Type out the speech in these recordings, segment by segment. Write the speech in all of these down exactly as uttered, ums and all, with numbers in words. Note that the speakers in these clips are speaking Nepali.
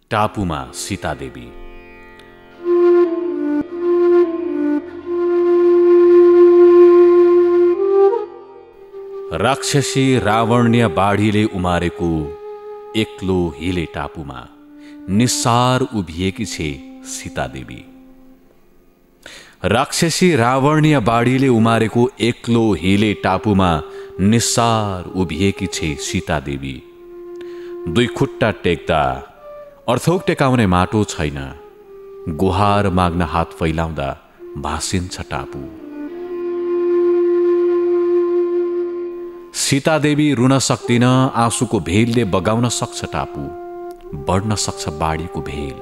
टापुमा सीतादेवी। राक्षसी रावण्य बाढीले उमारेको एक्लो हिले टापुमा निस्सार उभिएकी छे सीतादेवी। राक्षसी रावण्य बाढीले उमारेको एक्लो हिले टापुमा निस्सार उभिएकी छे सीतादेवी। दुई खुट्टा टेक्दा अर्थौक टेकाउने माटो छैन, गुहार माग्न हात फैलाउँदा भासिन्छ टापु। सीतादेवी रुन सक्दिन, आँसुको भेलले बगाउन सक्छ टापु, बढ्न सक्छ बाढीको भेल।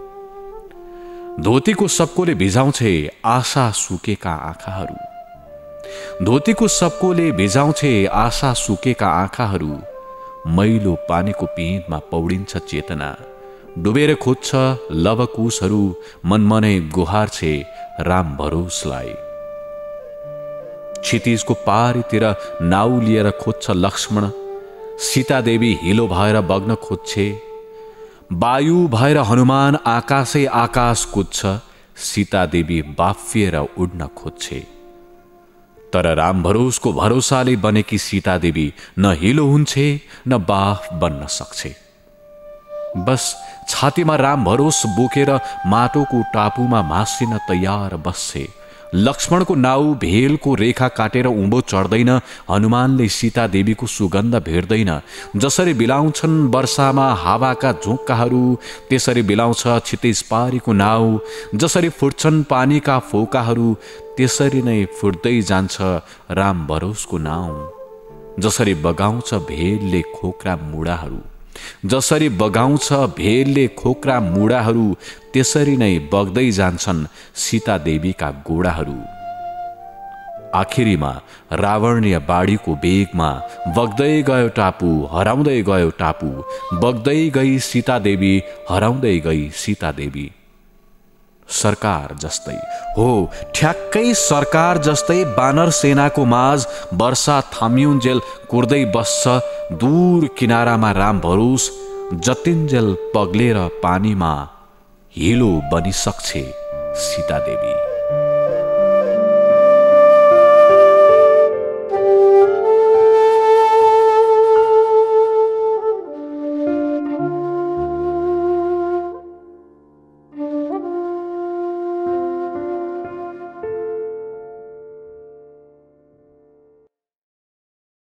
धोतीको सबकोले भिजाउँछे आशा सुकेका आँखाहरू। धोतीको सबकोले भिजाउँछे आशा सुकेका आँखाहरू। मैलो पानीको पिँधमा पौडिन्छ चेतना, डुबेर खोज्छ लवकुशहरू। मनमनै गुहार छे राम भरोसलाई। क्षितिजको पारीतिर नाउ लिएर खोज्छ लक्ष्मण। सीतादेवी हिलो भएर बग्न खोज्छे। वायु भएर हनुमान आकाशै आकाश कुद्छ। सीतादेवी बाफिएर उड्न खोज्छे। तर राम भरोसको भरोसाले बनेकी सीतादेवी न हिलो हुन्छे न बाफ बन्न सक्छे। बस छातीमा राम भरोस बोकेर माटोको टापुमा मासिन तयार बस्छे। लक्ष्मणको नाउ भेलको रेखा काटेर उँभो चढ्दैन। हनुमानले सीतादेवीको सुगन्ध भेट्दैन। जसरी बिलाउँछन् वर्षामा हावाका झोक्काहरू, त्यसरी बिलाउँछ क्षितिज पारीको नाउ। जसरी फुट्छन् पानीका फोकाहरू, त्यसरी नै फुट्दै जान्छ राम भरोसको नाउ। जसरी बगाउँछ भेलले खोक्रा मुडाहरू, जसरी बगाउँछ भेलले खोक्रा मुडाहरू, त्यसरी नै बग्दै जान्छन् सीतादेवीका गोडाहरू। आखिरीमा रावण्य बाढीको बेगमा बग्दै गयो टापु, हराउँदै गयो टापु। बग्दै गई सीतादेवी, हराउँदै गई सीतादेवी। सरकार जस्तै हो, ठ्याक्कै सरकार जस्तै बानर सेनाको माझ वर्षा थामियुन्जेल कुर्दै बस्छ दूर किनारामा राम भरोस। जतिन्जेल पग्लेर पानीमा हिलो बनिसक्छे सीतादेवी।